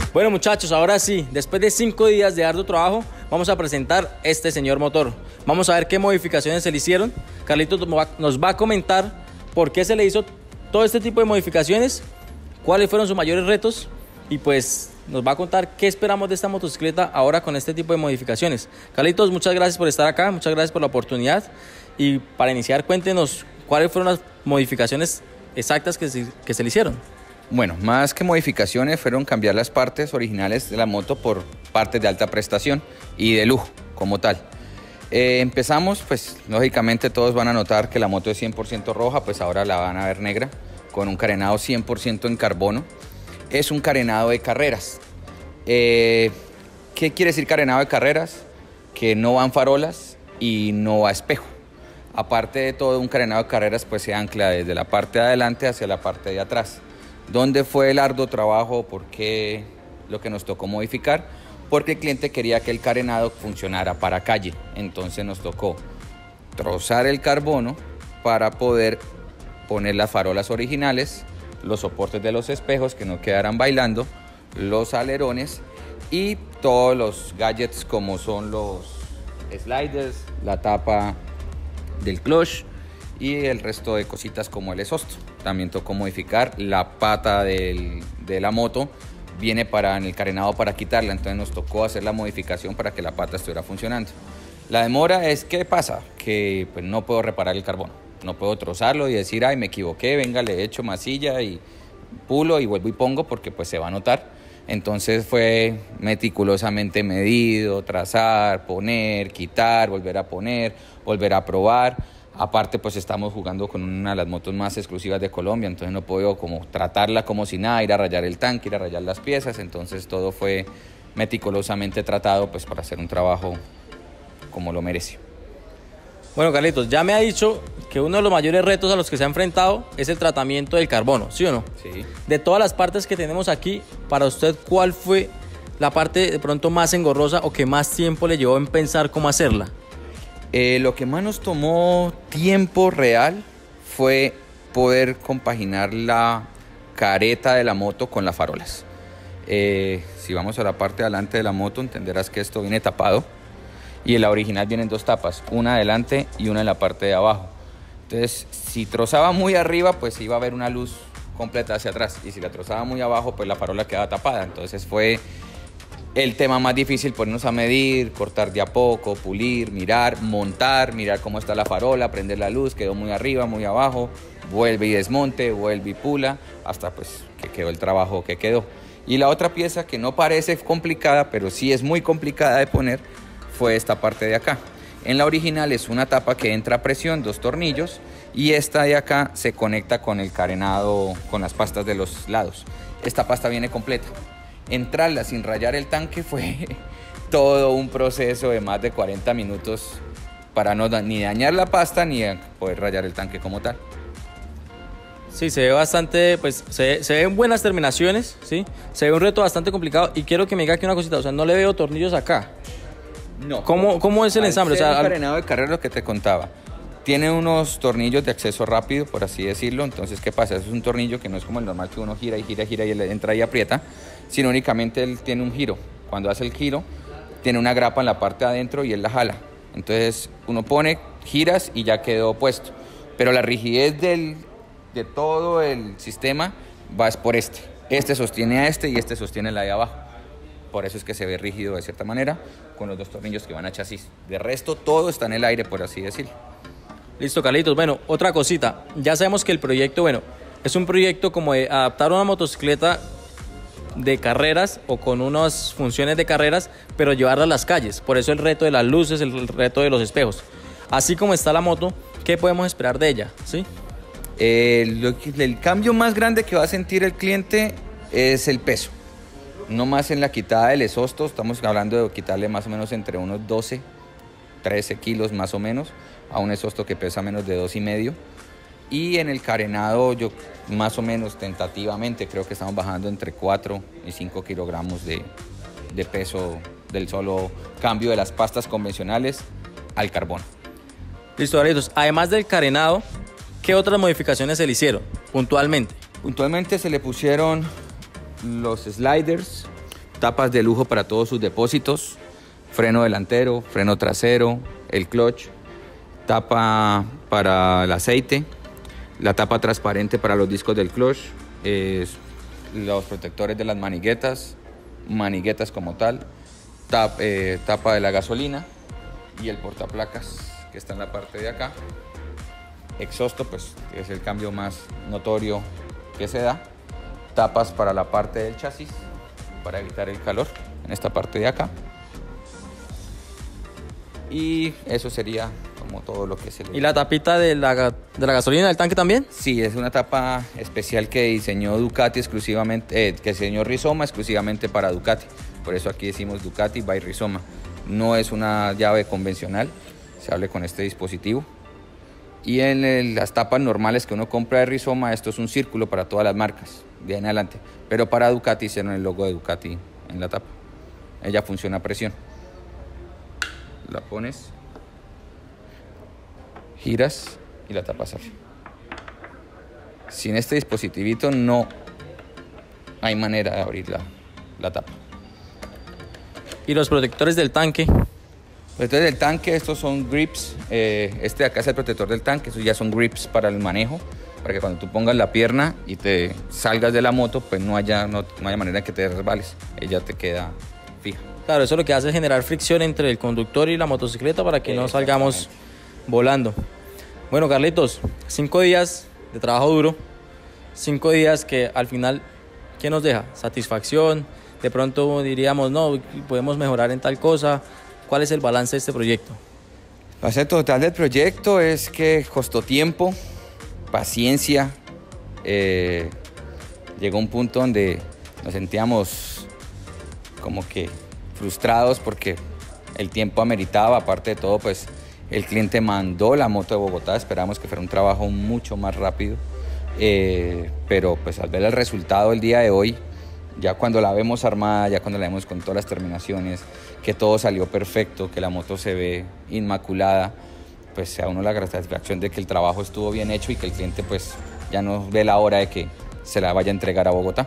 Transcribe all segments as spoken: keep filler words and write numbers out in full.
Bueno muchachos, ahora sí, después de cinco días de arduo trabajo, vamos a presentar este señor motor. Vamos a ver qué modificaciones se le hicieron. Carlitos nos va a comentar por qué se le hizo todo este tipo de modificaciones, cuáles fueron sus mayores retos y pues nos va a contar qué esperamos de esta motocicleta ahora con este tipo de modificaciones. Carlitos, muchas gracias por estar acá, muchas gracias por la oportunidad y para iniciar cuéntenos cuáles fueron las modificaciones exactas que se, que se le hicieron. Bueno, más que modificaciones fueron cambiar las partes originales de la moto por partes de alta prestación y de lujo como tal. Eh, empezamos, pues lógicamente todos van a notar que la moto es cien por ciento roja, pues ahora la van a ver negra con un carenado cien por ciento en carbono. Es un carenado de carreras. Eh, ¿Qué quiere decir carenado de carreras? Que no van farolas y no va espejo. Aparte de todo, un carenado de carreras pues se ancla desde la parte de adelante hacia la parte de atrás. ¿Dónde fue el arduo trabajo? ¿Por qué lo que nos tocó modificar? Porque el cliente quería que el carenado funcionara para calle. Entonces nos tocó trozar el carbono para poder poner las farolas originales, los soportes de los espejos que no quedaran bailando, los alerones y todos los gadgets como son los sliders, la tapa del clutch y el resto de cositas como el exhausto. También tocó modificar la pata del, de la moto, viene para en el carenado para quitarla, entonces nos tocó hacer la modificación para que la pata estuviera funcionando. La demora es, ¿qué pasa? Que pues, no puedo reparar el carbono, no puedo trozarlo y decir, ay, me equivoqué, venga, le echo masilla y pulo y vuelvo y pongo porque pues se va a notar. Entonces fue meticulosamente medido, trazar, poner, quitar, volver a poner, volver a probar. Aparte pues estamos jugando con una de las motos más exclusivas de Colombia, entonces no puedo como tratarla como si nada, ir a rayar el tanque, ir a rayar las piezas, entonces todo fue meticulosamente tratado pues para hacer un trabajo como lo merece. Bueno Carlitos, ya me ha dicho que uno de los mayores retos a los que se ha enfrentado es el tratamiento del carbono, ¿sí o no? Sí. De todas las partes que tenemos aquí, para usted, ¿cuál fue la parte de pronto más engorrosa o que más tiempo le llevó en pensar cómo hacerla? Eh, lo que más nos tomó tiempo real fue poder compaginar la careta de la moto con las farolas. Eh, si vamos a la parte de adelante de la moto, entenderás que esto viene tapado y en la original vienen dos tapas, una adelante y una en la parte de abajo. Entonces, si trozaba muy arriba, pues iba a haber una luz completa hacia atrás y si la trozaba muy abajo, pues la farola quedaba tapada. Entonces fue el tema más difícil, ponernos a medir, cortar de a poco, pulir, mirar, montar, mirar cómo está la farola, prender la luz, quedó muy arriba, muy abajo, vuelve y desmonte, vuelve y pula, hasta pues que quedó el trabajo que quedó. Y la otra pieza que no parece complicada, pero sí es muy complicada de poner, fue esta parte de acá. En la original es una tapa que entra a presión, dos tornillos, y esta de acá se conecta con el carenado, con las pastas de los lados. Esta pasta viene completa. Entrarla sin rayar el tanque fue todo un proceso de más de cuarenta minutos para no ni dañar la pasta ni poder rayar el tanque como tal. Sí, se ve bastante, pues se, se ven buenas terminaciones, ¿sí? Se ve un reto bastante complicado y quiero que me diga aquí una cosita, o sea, no le veo tornillos acá. No. ¿Cómo, cómo es el ensamble? O sea, el al... carenado de carrera, lo que te contaba, tiene unos tornillos de acceso rápido, por así decirlo. Entonces, ¿qué pasa? Es un tornillo que no es como el normal que uno gira y gira, gira y él entra y aprieta, sino únicamente él tiene un giro. Cuando hace el giro, tiene una grapa en la parte de adentro y él la jala. Entonces, uno pone, giras y ya quedó puesto. Pero la rigidez del, de todo el sistema va es por este. Este sostiene a este y este sostiene la de abajo. Por eso es que se ve rígido de cierta manera, con los dos tornillos que van a chasis. De resto, todo está en el aire, por así decirlo. Listo, Carlitos. Bueno, otra cosita. Ya sabemos que el proyecto, bueno, es un proyecto como de adaptar una motocicleta de carreras o con unas funciones de carreras, pero llevarla a las calles. Por eso el reto de las luces, el reto de los espejos. Así como está la moto, ¿qué podemos esperar de ella? ¿Sí? Eh, lo que, el cambio más grande que va a sentir el cliente es el peso. No más en la quitada del exhausto, estamos hablando de quitarle más o menos entre unos doce, trece kilos más o menos a un exhausto que pesa menos de dos y medio. Y en el carenado yo más o menos tentativamente creo que estamos bajando entre cuatro y cinco kilogramos de, de peso del solo cambio de las pastas convencionales al carbono. Listo, Carlitos. Además del carenado, ¿qué otras modificaciones se le hicieron puntualmente? Puntualmente se le pusieron los sliders, tapas de lujo para todos sus depósitos, freno delantero, freno trasero, el clutch, tapa para el aceite, la tapa transparente para los discos del clutch, eh, los protectores de las maniguetas, maniguetas como tal, tap, eh, tapa de la gasolina y el portaplacas que está en la parte de acá. Exhausto, pues es el cambio más notorio que se da. Tapas para la parte del chasis para evitar el calor en esta parte de acá. Y eso sería como todo lo que se le... ¿Y la tapita de la, de la gasolina del tanque también? Sí, es una tapa especial que diseñó Ducati exclusivamente, eh, que diseñó Rizoma exclusivamente para Ducati. Por eso aquí decimos Ducati by Rizoma. No es una llave convencional, se abre con este dispositivo. Y en el, las tapas normales que uno compra de Rizoma, esto es un círculo para todas las marcas, de ahí en adelante. Pero para Ducati hicieron el logo de Ducati en la tapa. Ella funciona a presión. La pones, giras y la tapas arriba. Sin este dispositivito no hay manera de abrir la, la tapa. ¿Y los protectores del tanque? Protectores del tanque, estos son grips. Eh, este de acá es el protector del tanque, estos ya son grips para el manejo, para que cuando tú pongas la pierna y te salgas de la moto, pues no haya, no, no haya manera que te resbales, ella te queda fija. Claro, eso lo que hace es generar fricción entre el conductor y la motocicleta para que no salgamos volando. Bueno, Carlitos, cinco días de trabajo duro, cinco días que al final, ¿qué nos deja? Satisfacción, de pronto diríamos, no, podemos mejorar en tal cosa. ¿Cuál es el balance de este proyecto? El balance total del proyecto es que costó tiempo, paciencia, eh, llegó un punto donde nos sentíamos como que frustrados porque el tiempo ameritaba, aparte de todo, pues el cliente mandó la moto de Bogotá, esperamos que fuera un trabajo mucho más rápido, eh, pero pues al ver el resultado el día de hoy, ya cuando la vemos armada, ya cuando la vemos con todas las terminaciones, que todo salió perfecto, que la moto se ve inmaculada, pues a uno la satisfacción de que el trabajo estuvo bien hecho y que el cliente pues ya no ve la hora de que se la vaya a entregar a Bogotá.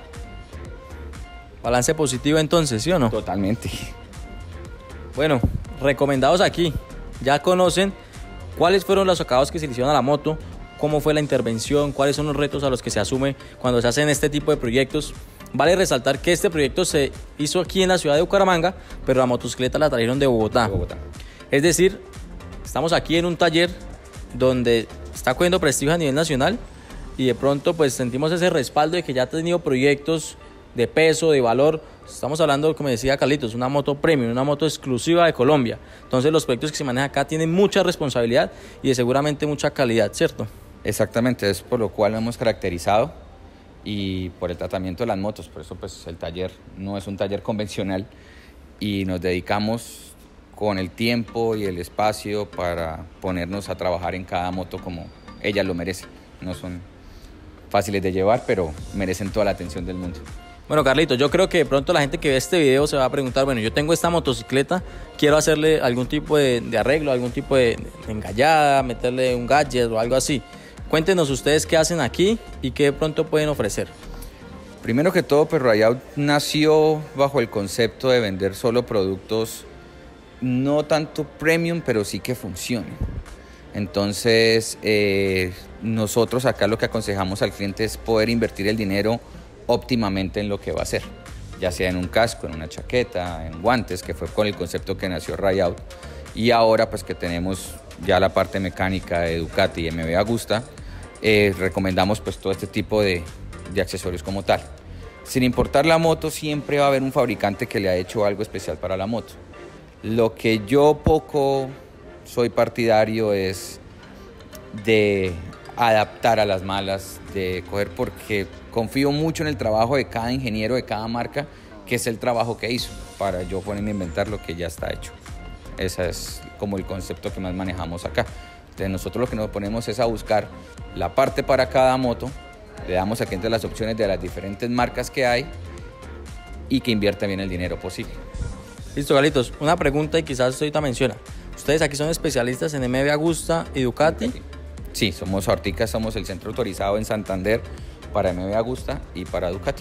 Balance positivo entonces, ¿sí o no? Totalmente. Bueno, recomendados aquí. Ya conocen cuáles fueron los acabados que se le hicieron a la moto, cómo fue la intervención, cuáles son los retos a los que se asume cuando se hacen este tipo de proyectos. Vale resaltar que este proyecto se hizo aquí en la ciudad de Bucaramanga, pero la motocicleta la trajeron de Bogotá. De Bogotá. Es decir, estamos aquí en un taller donde está cogiendo prestigio a nivel nacional y de pronto pues sentimos ese respaldo de que ya ha tenido proyectos de peso, de valor. Estamos hablando, como decía Carlitos, una moto premium, una moto exclusiva de Colombia. Entonces los proyectos que se manejan acá tienen mucha responsabilidad y de seguramente mucha calidad, ¿cierto? Exactamente, es por lo cual lo hemos caracterizado y por el tratamiento de las motos. Por eso pues el taller no es un taller convencional y nos dedicamos con el tiempo y el espacio para ponernos a trabajar en cada moto como ella lo merece. No son fáciles de llevar, pero merecen toda la atención del mundo. Bueno, Carlitos, yo creo que de pronto la gente que ve este video se va a preguntar, bueno, yo tengo esta motocicleta, quiero hacerle algún tipo de, de arreglo, algún tipo de, de engallada, meterle un gadget o algo así. Cuéntenos ustedes qué hacen aquí y qué de pronto pueden ofrecer. Primero que todo, pues Rayout nació bajo el concepto de vender solo productos no tanto premium, pero sí que funcionen. Entonces, eh, nosotros acá lo que aconsejamos al cliente es poder invertir el dinero óptimamente en lo que va a hacer, ya sea en un casco, en una chaqueta, en guantes, que fue con el concepto que nació Rayout. Y ahora pues que tenemos ya la parte mecánica de Ducati y M V Agusta, eh, recomendamos pues todo este tipo de, de accesorios como tal. Sin importar la moto, siempre va a haber un fabricante que le ha hecho algo especial para la moto. Lo que yo poco soy partidario es de adaptar a las malas, de coger, porque confío mucho en el trabajo de cada ingeniero, de cada marca, que es el trabajo que hizo, para yo ponerme a inventar lo que ya está hecho. Ese es como el concepto que más manejamos acá. Entonces nosotros lo que nos ponemos es a buscar la parte para cada moto, le damos al cliente las opciones de las diferentes marcas que hay y que invierta bien el dinero posible. Listo, Carlitos, una pregunta y quizás usted ahorita menciona. Ustedes aquí son especialistas en M V Agusta y Ducati. Sí, somos Hortica, somos el centro autorizado en Santander para M V Agusta y para Ducati.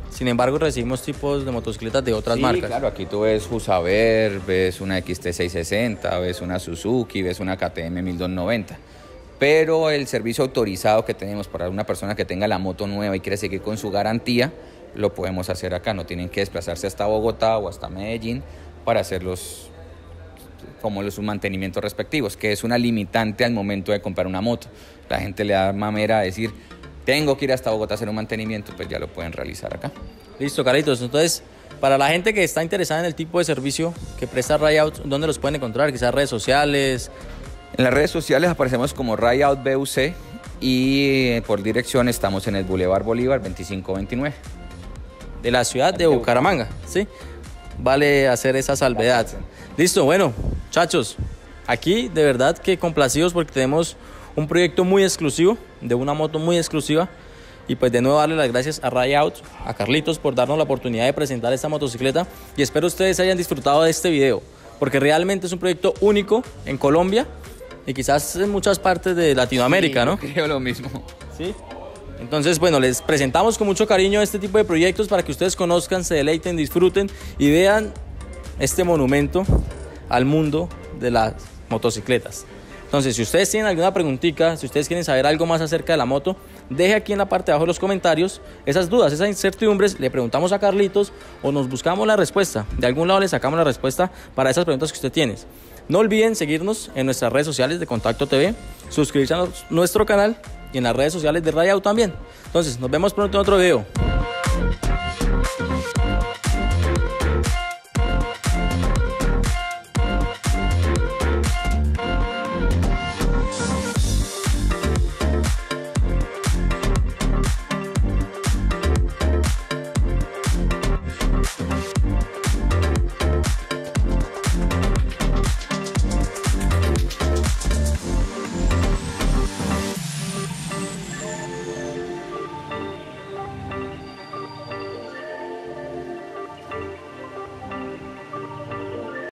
Sin embargo, recibimos tipos de motocicletas de otras sí, marcas. Claro, aquí tú ves Husaver, ves una X T seiscientos sesenta, ves una Suzuki, ves una K T M mil doscientos noventa. Pero el servicio autorizado que tenemos para una persona que tenga la moto nueva y quiere seguir con su garantía, lo podemos hacer acá. No tienen que desplazarse hasta Bogotá o hasta Medellín para hacer los, como los mantenimientos respectivos, que es una limitante al momento de comprar una moto. La gente le da mamera a decir, tengo que ir hasta Bogotá a hacer un mantenimiento, pues ya lo pueden realizar acá. Listo, Carlitos. Entonces, para la gente que está interesada en el tipo de servicio que presta Ride-Out, ¿dónde los pueden encontrar? Quizás redes sociales. En las redes sociales aparecemos como Ride-Out B U C y por dirección estamos en el Boulevard Bolívar veinticinco veintinueve. De la ciudad de Bucaramanga, ¿sí? Vale hacer esa salvedad. Listo, bueno, muchachos, aquí de verdad que complacidos porque tenemos un proyecto muy exclusivo, de una moto muy exclusiva. Y pues de nuevo darle las gracias a Ride-Out, a Carlitos por darnos la oportunidad de presentar esta motocicleta. Y espero ustedes hayan disfrutado de este video, porque realmente es un proyecto único en Colombia y quizás en muchas partes de Latinoamérica, sí, ¿no? Creo lo mismo. Sí. Entonces, bueno, les presentamos con mucho cariño este tipo de proyectos para que ustedes conozcan, se deleiten, disfruten y vean este monumento al mundo de las motocicletas. Entonces, si ustedes tienen alguna preguntita, si ustedes quieren saber algo más acerca de la moto, deje aquí en la parte de abajo de los comentarios esas dudas, esas incertidumbres, le preguntamos a Carlitos o nos buscamos la respuesta. De algún lado le sacamos la respuesta para esas preguntas que usted tiene. No olviden seguirnos en nuestras redes sociales de Contacto T V, suscribirse a nuestro canal y en las redes sociales de Ride-Out también. Entonces, nos vemos pronto en otro video.